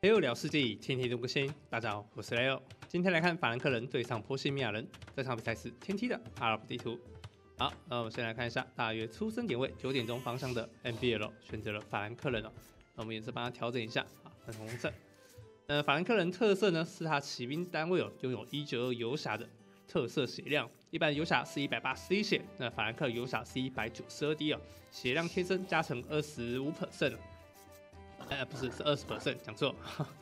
雷欧聊世纪，天天都更新。大家好，我是雷欧。今天来看法兰克人对上波西米亚人，这场比赛是天梯的阿拉伯地图。好，那我们先来看一下大约出生点位9点钟方向的 NBL 选择了法兰克人哦。那我们也是帮他调整一下啊，粉红色。法兰克人特色呢是他骑兵单位拥有192游侠的特色血量，一般游侠是180滴血，那法兰克游侠是192滴哦，血量天生加成25%。不是，是20%，讲错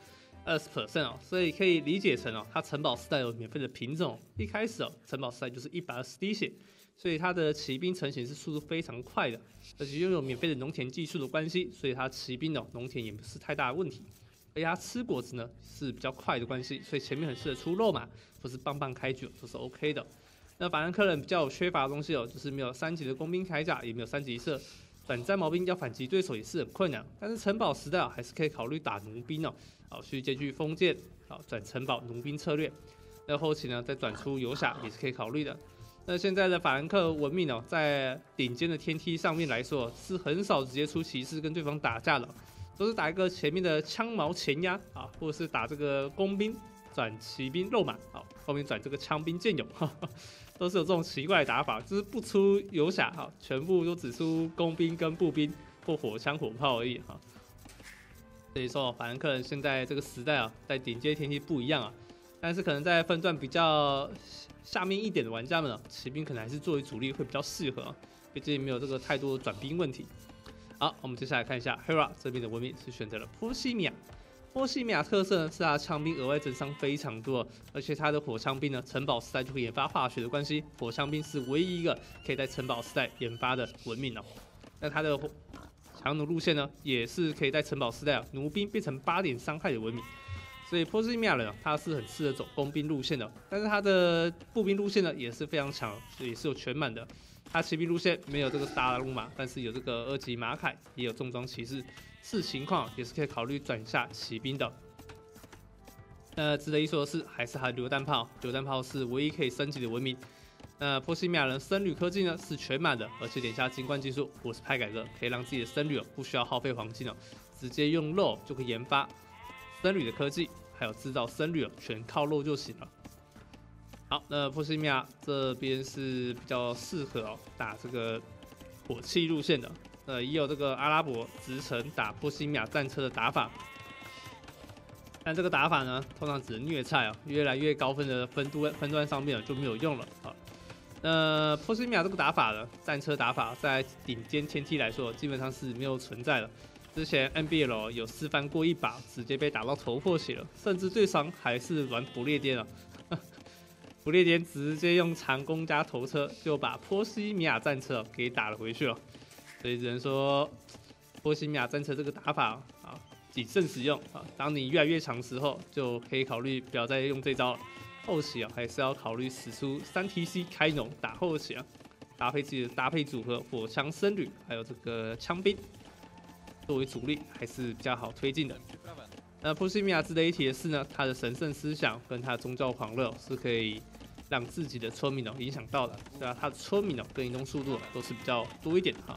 ，20% 哦，所以可以理解成哦，它城堡时代有免费的品种，一开始哦，城堡时代就是120滴血，所以它的骑兵成型是速度非常快的，而且拥有免费的农田技术的关系，所以它骑兵哦，农田也不是太大的问题，而且它吃果子呢是比较快的关系，所以前面很适合出肉嘛，或是棒棒开局都是 OK 的。那法兰克人比较有缺乏的东西哦，就是没有3级的工兵铠甲，也没有3级射。短暂毛兵要反击对手也是很困难，但是城堡时代还是可以考虑打弩兵哦，好去兼具封建，好转城堡弩兵策略。那后期呢，再转出游侠也是可以考虑的。那现在的法兰克文明哦，在顶尖的天梯上面来说，是很少直接出骑士跟对方打架的，都是打一个前面的枪矛前压啊，或者是打这个工兵转骑兵肉马，好后面转这个枪兵剑勇。都是有这种奇怪的打法，就是不出游侠哈，全部都只出工兵跟步兵或火枪火炮而已哈。所以说，法兰克人现在这个时代啊，在顶阶天梯不一样啊，但是可能在分段比较下面一点的玩家们啊，骑兵可能还是作为主力会比较适合啊，毕竟没有这个太多的转兵问题。好，我们接下来看一下 Hera 这边的文明是选择了波西米亚。波西米亚特色呢是它的枪兵额外增伤非常多，而且它的火枪兵呢，城堡时代就可以研发化学的关系，火枪兵是唯一一个可以在城堡时代研发的文明哦。那它的强弩路线呢，也是可以在城堡时代弩兵变成8点伤害的文明。所以波西米亚人他是很适合走工兵路线的，但是他的步兵路线呢也是非常强，也是有全满的。他骑兵路线没有这个大路马，但是有这个2级马凯，也有重装骑士，视情况也是可以考虑转下骑兵的。值得一说的是，还是他的榴弹炮，榴弹炮是唯一可以升级的文明。波西米亚人僧侣科技呢是全满的，而且点下金冠技术或是派改革，可以让自己的僧侣不需要耗费黄金哦，直接用肉就可以研发僧侣的科技，还有制造僧侣全靠肉就行了。好，那波西米亚这边是比较适合打这个火器路线的，也有这个阿拉伯直城打波西米亚战车的打法。但这个打法呢，通常只能虐菜哦，越来越高分的分段上面就没有用了啊。波西米亚这个打法呢，战车打法在顶尖天梯来说，基本上是没有存在的。之前 NBL 有示范过一把，直接被打到头破血了，甚至最伤还是玩不列颠了。不列颠直接用长弓加头车就把波西米亚战车给打了回去了，所以只能说波西米亚战车这个打法啊，谨慎使用啊。当你越来越强时候，就可以考虑不要再用这招了。后期还是要考虑使出3TC 开农打后期搭配自己的搭配组合，火枪僧侣还有这个枪兵作为主力，还是比较好推进的。那波西米亚值得一提的是呢，他的神圣思想跟他的宗教狂热是可以让自己的村民影响到的，对啊，他的村民跟移动速度都是比较多一点的哈。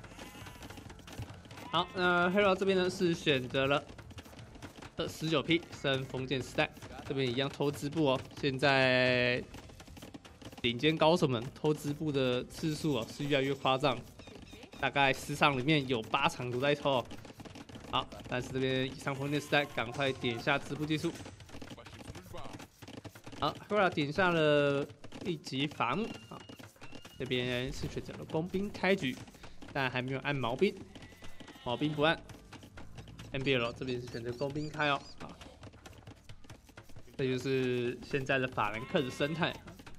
好，那 Hero 这边呢是选择了19P 升封建时代，这边一样偷织布哦。现在顶尖高手们偷织布的次数是越来越夸张，大概10场里面有8场都在偷哦。好，但是这边以上封建时代，赶快点下织布技术。好 ，Hera 点下了1级伐木啊，这边是选择了工兵开局，但还没有按毛兵，毛兵不按。NBL 这边是选择工兵开哦，啊，这就是现在的法兰克的生态，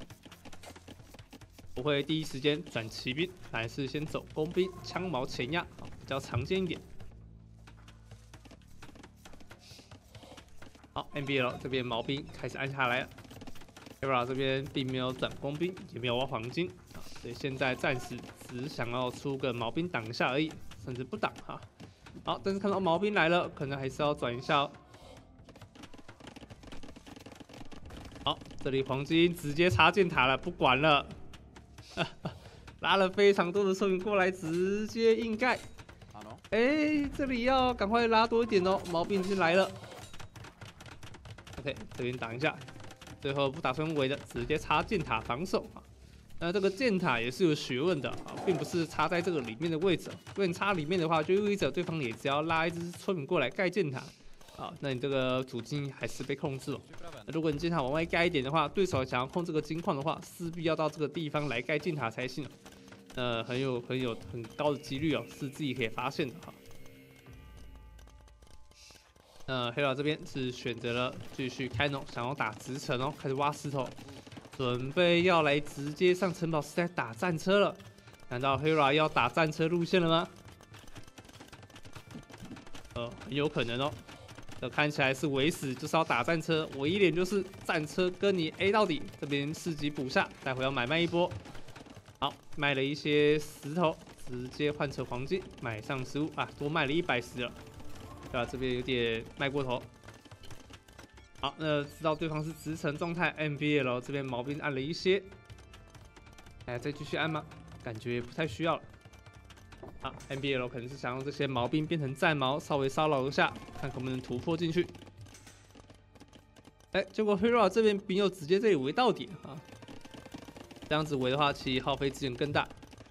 不会第一时间转骑兵，还是先走工兵，枪矛前压，比较常见一点。好 ，NBL 这边毛兵开始按下来了 ，Hera 这边并没有转工兵，也没有挖黄金啊，所以现在暂时只想要出个毛兵挡一下而已，甚至不挡哈。好，但是看到毛兵来了，可能还是要转一下哦。好，这里黄金直接插箭塔了，不管了，拉了非常多的村民过来，直接硬盖。这里要赶快拉多一点哦，毛兵已经来了。 OK， 这边挡一下，最后不打算围的，直接插箭塔防守啊。那这个箭塔也是有学问的啊，并不是插在这个里面的位置。如果你插里面的话，就意味着对方也只要拉一只村民过来盖箭塔啊，那你这个主金还是被控制了。如果你箭塔往外盖一点的话，对手想要控这个金矿的话，势必要到这个地方来盖箭塔才行。很高的几率哦，是自己可以发现的哈。黑佬这边是选择了继续开农，想要打直城哦，开始挖石头，准备要来直接上城堡时代打战车了。难道黑佬要打战车路线了吗？很有可能哦。这看起来是围死，就是要打战车，唯一点就是战车跟你 A 到底。这边市集补下，待会要买卖一波。好，卖了一些石头，直接换成黄金，买上15啊，多卖了110了，对吧？这边有点卖过头。好，那知道对方是直城状态 ，MBL 这边毛兵按了一些，哎，再继续按吗？感觉不太需要了。好 ，MBL 可能是想用这些毛兵变成战矛，稍微骚扰一下，看能不能突破进去。哎，结果 Hero 这边兵又直接这里围到底啊！这样子围的话，其实耗费资源更大。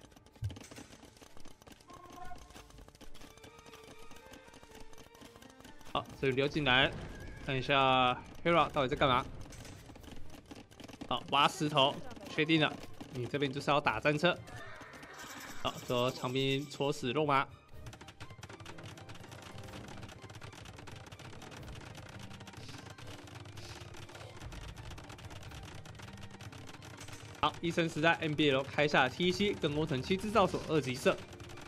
好，这里溜进来，看一下 Hero 到底在干嘛。好，挖石头，确定了，你这边就是要打战车。好，说长兵戳死肉麻。好，医生时代 MBL 开下 T7 跟工程器制造所2级射。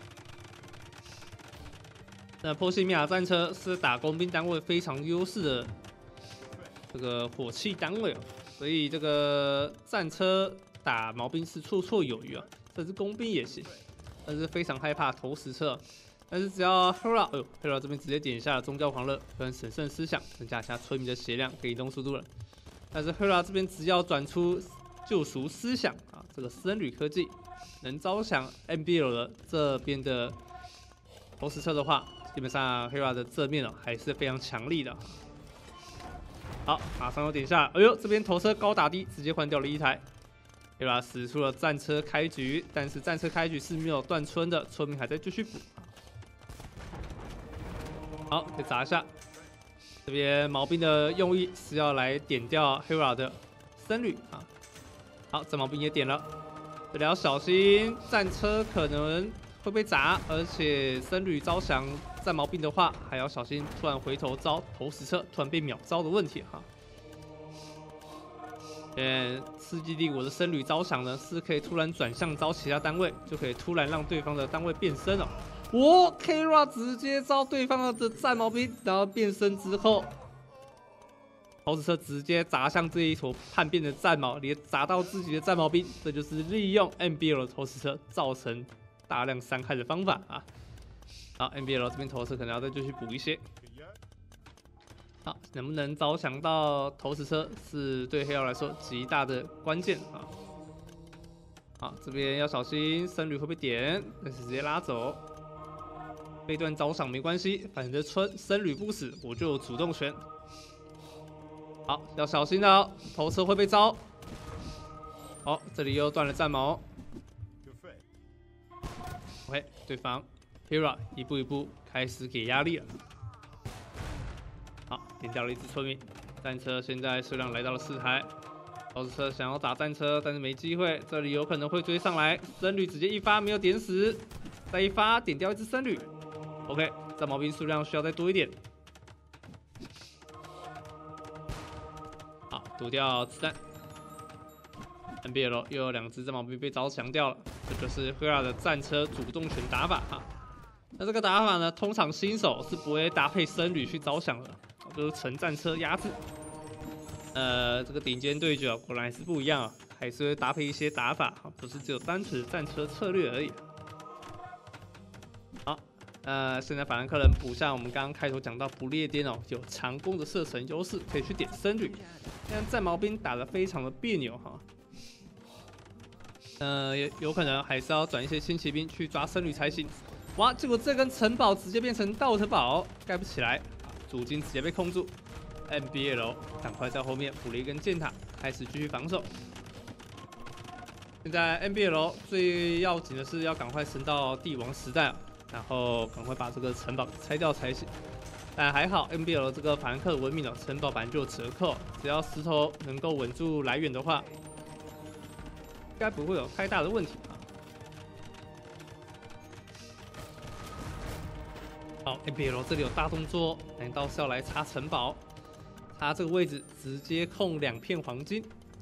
那波西米亚战车是打工兵单位非常优势的这个火器单位哦，所以这个战车打毛兵是绰绰有余啊，甚至工兵也行。但是非常害怕投石车，但是只要 Hero， Hero 这边直接点下了宗教狂热跟神圣思想，增加一下村民的血量跟移动速度了。但是 Hero 这边只要转出救赎思想啊，这个僧侣科技能招降 MBL 的这边的投石车的话，基本上 Hero 的正面还是非常强力的。好，马上又点下，哎呦，这边投车高打低，直接换掉了一台。Hero 使出了战车开局，但是战车开局是没有断村的，村民还在继续补。好，再砸一下。这边毛兵的用意是要来点掉 Hero 的僧侣啊。好，这毛兵也点了，这里要小心战车可能会被砸，而且僧侣招降战毛兵的话，还要小心突然回头招投石车，突然被秒招的问题哈。世纪帝国的僧侣招降呢，是可以突然转向招其他单位，就可以突然让对方的单位变身哦。Kira 直接招对方的战毛兵，然后变身之后，投石车直接砸向这一坨叛变的战矛，也砸到自己的战毛兵，这就是利用 MBL 的投石车造成大量伤害的方法啊。好 ，MBL 这边投石可能要再继续补一些。好，能不能招降到投石车是对黑曜来说极大的关键啊！好，这边要小心僧侣会被点，但是直接拉走。被段招降没关系，反正僧侣不死，我就有主动权。好，要小心的哦，投车会被招。好，这里又断了战矛。OK， 对方 Hero 一步一步开始给压力了。好，点掉了一只村民，战车现在数量来到了4台，投石车想要打战车，但是没机会，这里有可能会追上来，僧侣直接一发没有点死，再一发点掉一只僧侣。OK， 战矛兵数量需要再多一点。好，躲掉子弹。MBL 又有2只战矛兵被招降掉了，这就是 Hera 的战车主动权打法哈。那这个打法呢，通常新手是不会搭配僧侣去招降的。就是纯战车压制，这个顶尖对决果然还是不一样啊，还是会搭配一些打法，不是只有单纯的战车策略而已。好，现在法兰克人补下我们刚刚开头讲到不列颠哦，有强攻的射程优势，可以去点僧侣，但战矛兵打得非常的别扭哈。有可能还是要转一些轻骑兵去抓僧侣才行。哇，结果这根城堡直接变成道特堡，盖不起来。主金直接被控住， NBL 赶快在后面补了一根箭塔，开始继续防守。现在 NBL 最要紧的是要赶快升到帝王时代，然后赶快把这个城堡拆掉才行。但还好 NBL 这个法兰克文明城堡本来就有折扣，只要石头能够稳住来源的话，应该不会有太大的问题。 好 ，NBL 这里有大动作，难道是要来插城堡？插这个位置直接控2片黄金，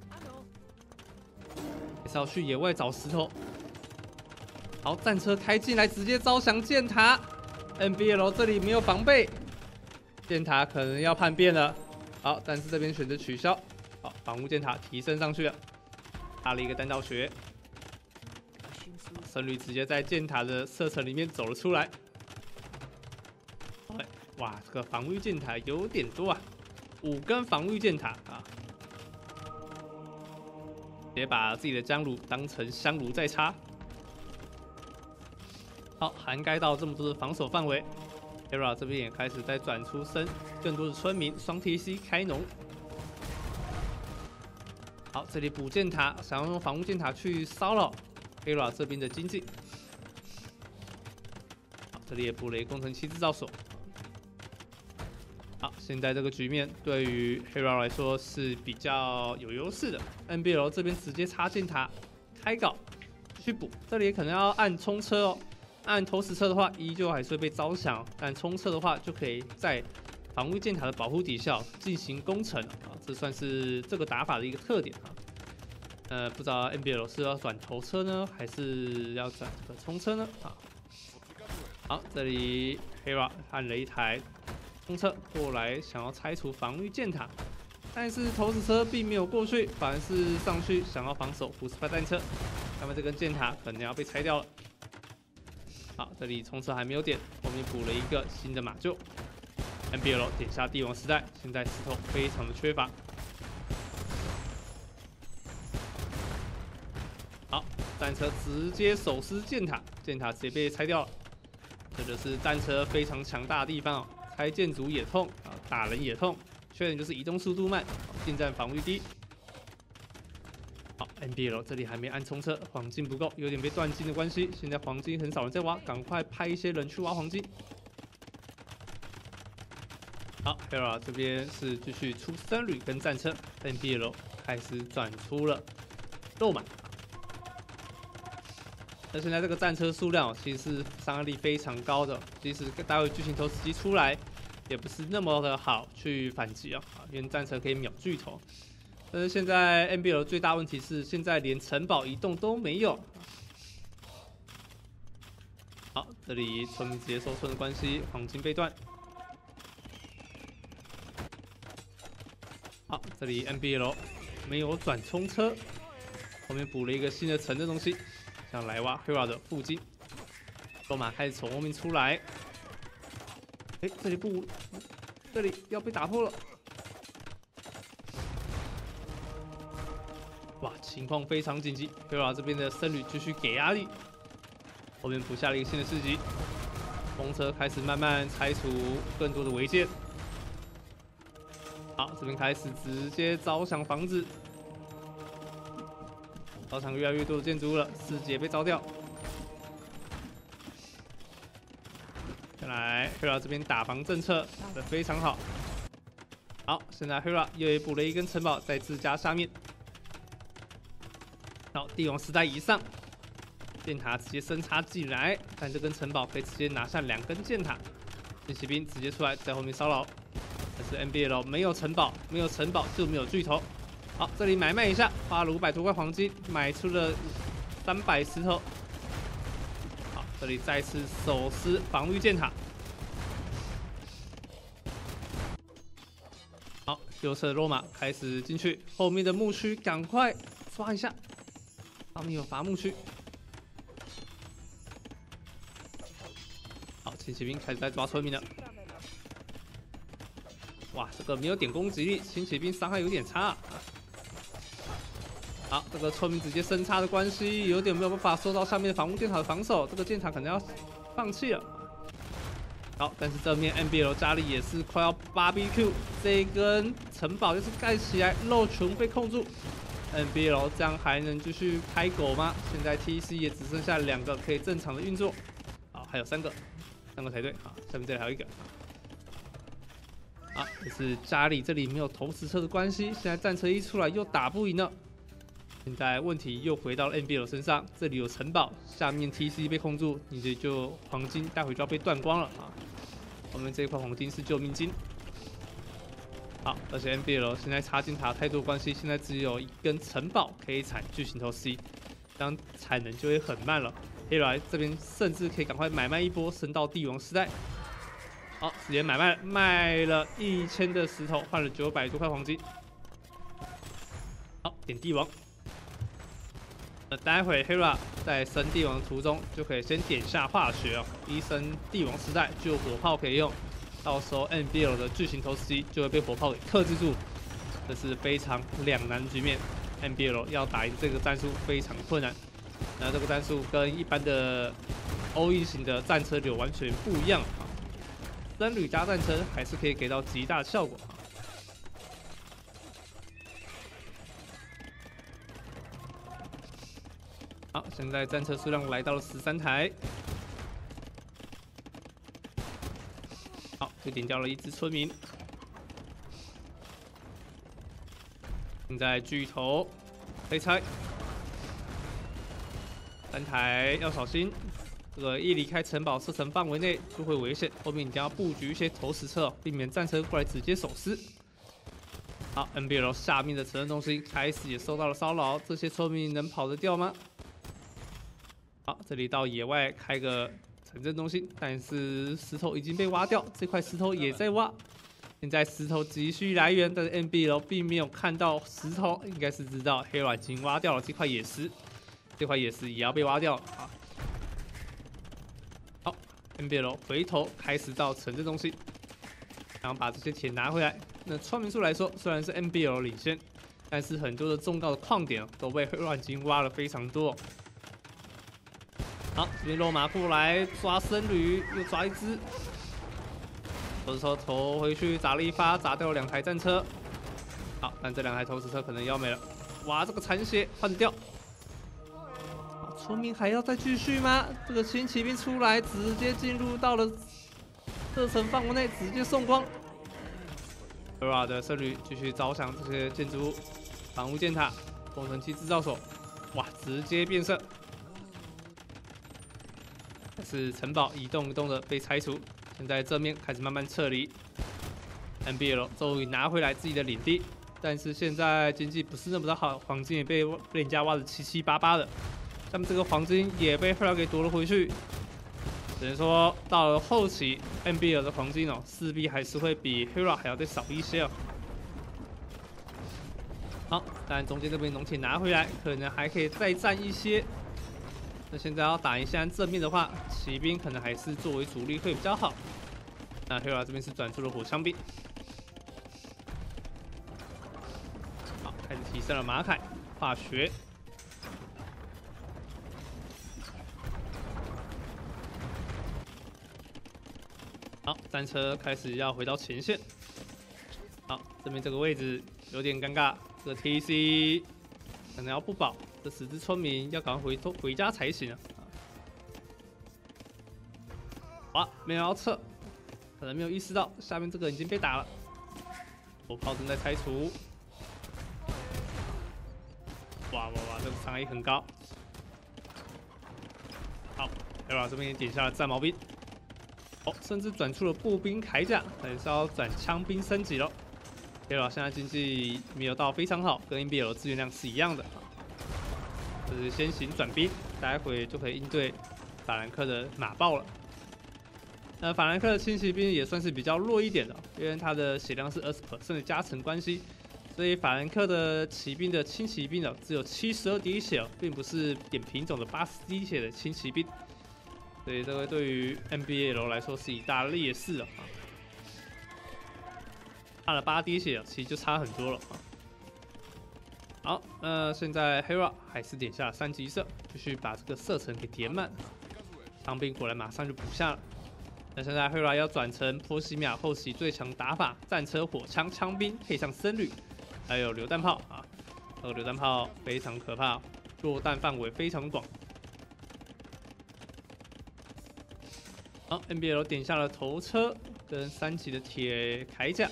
也是要去野外找石头。好，战车开进来，直接招降箭塔。NBL 这里没有防备，箭塔可能要叛变了。好，但是这边选择取消。好，防护箭塔提升上去了，插了一个弹道学。僧侣直接在箭塔的射程里面走了出来。 哇，这个防御箭塔有点多啊，5根防御箭塔啊，直接把自己的姜炉当成香炉在插。好，涵盖到这么多的防守范围 ，Hera 这边也开始在转出更多的村民，双 TC 开农。好，这里补箭塔，想要用防御箭塔去骚扰 Hera 这边的经济。好，这里也补了一个工程器制造所。 好，现在这个局面对于 Hera 来说是比较有优势的。NBL 这边直接插箭塔开搞去补，这里可能要按冲车哦。按投石车的话，依旧还是会被招降，但冲车的话就可以在防御箭塔的保护底下进行攻城啊，这算是这个打法的一个特点啊。不知道 NBL 是要转头车呢，还是要转这个冲车呢？啊，好，这里 Hera 按了一台。 冲车过来，想要拆除防御箭塔，但是投石车并没有过去，反而是上去想要防守胡斯派战车，那么这根箭塔可能要被拆掉了。好，这里冲车还没有点，后面补了一个新的马厩。NBL 点下帝王时代，现在石头非常的缺乏。好，战车直接手撕箭塔，箭塔直接被拆掉了，这就是战车非常强大的地方哦。 拆建筑也痛啊，打人也痛，缺点就是移动速度慢，近战防御低。好 ，NBL 这里还没按冲车，黄金不够，有点被断金的关系。现在黄金很少人在挖，赶快派一些人去挖黄金。好 ，Hera 这边是继续出僧侣跟战车 ，NBL 开始转出了肉马。那现在这个战车数量其实是伤害力非常高的，即使待会巨型投石机出来，也不是那么的好去反击啊，因为战车可以秒巨头。但是现在 NBL 最大问题是，现在连城堡移动都没有。好，这里村民直接收村的关系，黄金被断。好，这里 NBL 没有转冲车，后面补了一个新的城的东西。 想来挖 Hera 的附近，罗马开始从后面出来。哎，这里不，这里要被打破了。哇，情况非常紧急 ，Hera 这边的僧侣继续给压力，后面补下了一个新的市集，风车开始慢慢拆除更多的违建。好，这边开始直接招降房子。 招降越来越多的建筑物了，4级也被招掉。看来 Hera 这边打防政策打得非常好。好，现在 Hera 又补了一根城堡在自家下面。好，帝王时代以上，箭塔直接深插进来，但这根城堡可以直接拿下2根箭塔。剑骑兵直接出来在后面骚扰，但是 NBL 没有城堡，没有城堡就没有巨头。 好，这里买卖一下，花了500多块黄金，买出了300石头。好，这里再次手撕防御箭塔。好，右侧的罗马开始进去，后面的牧区赶快抓一下，上面有伐木区。好，轻骑兵开始在抓村民了。哇，这个没有点攻击力，轻骑兵伤害有点差啊。 好，这个村民直接深插的关系，有点没有办法受到下面的防护箭塔的防守，这个箭塔可能要放弃了。 好，但是正面 NBL 家里也是快要 BBQ， 这一根城堡就是盖起来，肉群被控住。NBL 这样还能继续开狗吗？现在 TC 也只剩下2个可以正常的运作。好，还有3个才对。好，下面这里还有1个。好，就是家里这里没有投石车的关系，现在战车一出来又打不赢了。现在问题又回到了 NBL 身上，这里有城堡，下面 TC 被控住，你这就黄金待会就要被断光了啊！我们这一块黄金是救命金。好，而且 NBL 现在插进塔太多关系，现在只有1根城堡可以产巨型头 C， 这样产能就会很慢了。黑来这边甚至可以赶快买卖一波，升到帝王时代。好，直接卖了1000的石头，换了900多块黄金。好，点帝王。待会 Hera 在升帝王的途中，就可以先点下化学哦，一升帝王时代就有火炮可以用，到时候 NBL 的巨型头 C 就会被火炮给克制住，这是非常两难的局面。NBL 要打赢这个战术非常困难，那这个战术跟一般的 OE 型的战车流完全不一样啊，僧侣加战车还是可以给到极大的效果。好，现在战车数量来到了13台。好，就点掉了1只村民。现在巨头可以拆，3台要小心，这个一离开城堡射程范围内就会危险，后面一定要布局一些投石车，避免战车过来直接手撕。好 ，NBL 下面的城镇中心开始也受到了骚扰，这些村民能跑得掉吗？好，这里到野外开个城镇中心，但是石头已经被挖掉，这块石头也在挖。现在石头急需来源，但是 NBL 并没有看到石头，应该是知道黑软已经挖掉了这块野石，这块野石也要被挖掉了啊。好 ，NBL 回头开始到城镇中心，然后把这些铁拿回来。那村民数来说，虽然是 NBL 领先，但是很多的重要的矿点都被黑软已经挖了非常多。好，这边肉马过来抓僧侣，又抓1只，投石车投回去砸了1发，砸掉了2台战车。好，但这2台投石车可能要没了。哇，这个残血换掉。好，村民还要再继续吗？这个轻骑兵出来，直接进入到了射程范围内，直接送光。Hera 的僧侣继续招降这些建筑物，防务箭塔、工程器制造所，哇，直接变色。是城堡一栋一栋的被拆除，现在正面开始慢慢撤离。NBL 终于拿回来自己的领地，但是现在经济不是那么的好，黄金也被人家挖的七七八八的，下面这个黄金也被 Hera 给夺了回去。只能说到了后期 ，NBL 的黄金哦，势必还是会比 Hera 还要再少一些哦。好，当然中间这边农田拿回来，可能还可以再占一些。那现在要打一下正面的话，骑兵可能还是作为主力会比较好。那 Hera 这边是转出了火枪兵，好，开始提升了马凯化学。好，战车开始要回到前线。好，这边这个位置有点尴尬，这个 TC 可能要不保。这10只村民要赶快回家才行啊！哇，没有要撤，可能没有意识到下面这个已经被打了。火炮正在拆除。哇，这个伤害很高。好 ，Hera 这边也点下了战矛兵。哦，甚至转出了步兵铠甲，也是要转枪兵升级了。Hera 现在经济没有到非常好，跟 NBL 的资源量是一样的。就是先行转兵，待会就可以应对法兰克的马爆了。法兰克的轻骑兵也算是比较弱一点的，因为它的血量是20%的加成关系，所以法兰克的骑兵的轻骑兵只有72滴血，并不是点品种的80滴血的轻骑兵，所以这个对于 NBL 来说是一大劣势啊。差了8滴血，其实就差很多了啊。好，现在 Hera 还是点下了3级射，继续把这个射程给填满。伤兵果然马上就补下了。 那现在 Hera 要转成波西米亚后期最强打法，战车、火枪、枪兵，配上僧侣，还有榴弹炮啊。这个榴弹炮非常可怕，落弹范围非常广。好 ，NBL 点下了头车跟3级的铁铠甲。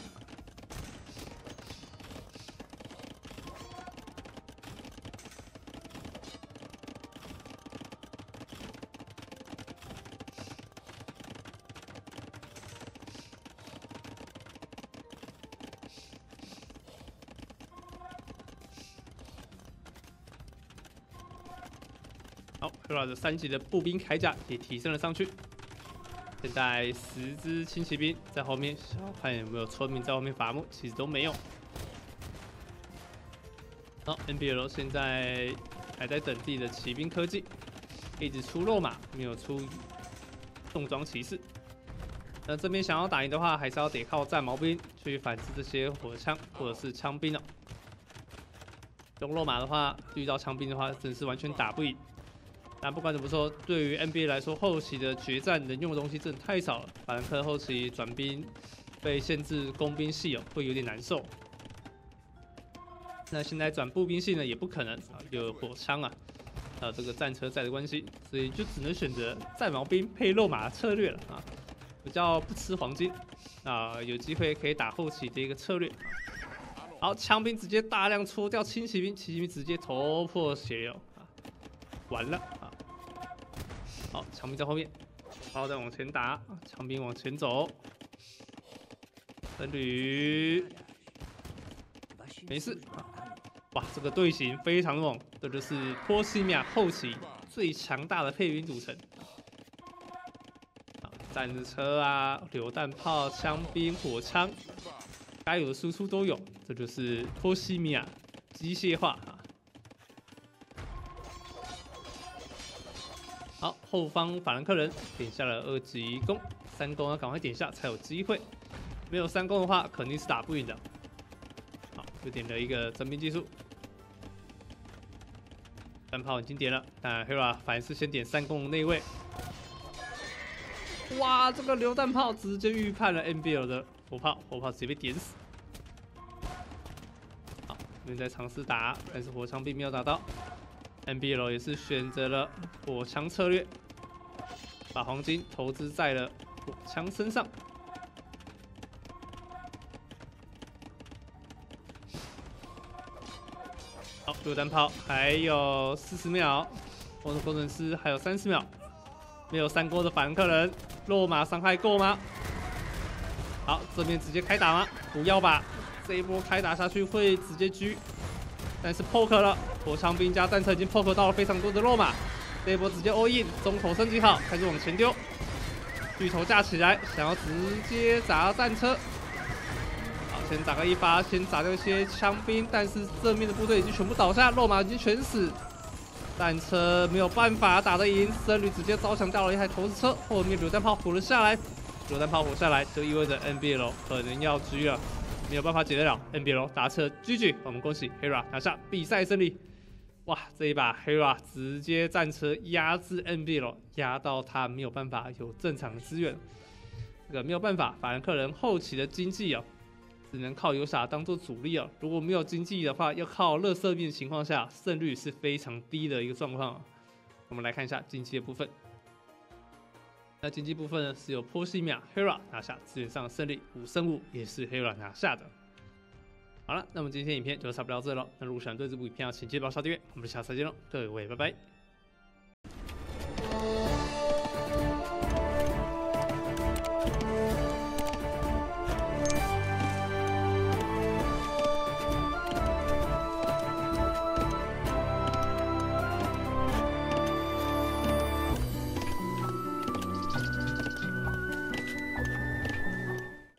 好 ，Hera 的3级的步兵铠甲也提升了上去。现在10只轻骑兵在后面，想要看有没有村民在后面伐木，其实都没有。好 ，NBL 现在还在等自己的骑兵科技，一直出肉马，没有出重装骑士。那这边想要打赢的话，还是要得靠战矛兵去反制这些火枪或者是枪兵哦。用肉马的话，遇到枪兵的话，真是完全打不赢。但不管怎么说，对于 NBA 来说，后期的决战能用的东西真的太少了。法兰克后期转兵被限制工兵系哦，会有点难受。那现在转步兵系呢，也不可能啊，有火枪啊，还有这个战车在的关系，所以就只能选择战矛兵配肉马的策略了啊，比较不吃黄金啊，有机会可以打后期的一个策略。好，枪兵直接大量戳掉轻骑兵，轻骑兵直接头破血流啊，完了啊！好，枪兵在后面，炮再往前打，枪兵往前走，僧侣没事。哇，这个队形非常猛，这就是波西米亚后期最强大的配兵组成。战车啊，榴弹炮、枪兵、火枪，该有的输出都有，这就是波西米亚机械化啊。好，后方法兰克人点下了2级弓，3弓要赶快点下才有机会，没有3弓的话肯定是打不赢的。好，又点了一个征兵技术，弹炮已经点了，但 Hera 反而是先点3弓的内卫。哇，这个榴弹炮直接预判了 NBL 的火炮，火炮直接被点死。好，这边在尝试打，但是火枪并没有打到。NBL 也是选择了火枪策略，把黄金投资在了火枪身上。好，榴弹炮还有40秒，我的工程师还有30秒，没有3勾的法兰克人，肉马伤害够吗？好，这边直接开打吗？不要吧，这一波开打下去会直接狙。但是 poke 了，火枪兵加战车已经 poke 到了非常多的肉马，这一波直接 all in， 中投升级好，开始往前丢，巨头架起来，想要直接砸战车。好，先打个1发，先砸掉一些枪兵，但是正面的部队已经全部倒下，肉马已经全死，战车没有办法打得赢，僧侣直接招降掉了一台投石车，后面榴弹炮活了下来，榴弹炮活下来就意味着 NBL 可能要狙了。没有办法解得了 ，NBL 打车 GG， 我们恭喜 Hera 拿下比赛胜利。哇，这一把 Hera 直接战车压制 NBL， 压到他没有办法有正常的资源。这个没有办法，法兰克人后期的经济哦，只能靠游侠当做主力哦。如果没有经济的话，要靠垃圾兵的情况下，胜率是非常低的一个状况。我们来看一下经济的部分。那经济部分呢，是由波西米亚 Hera 拿下，资源上的胜利5胜5，也是 Hera 拿下的。好了，那么今天影片就差不多到这了。那如果喜欢对这部影片，请记得帮我刷订阅，我们下次再见喽，各位拜拜。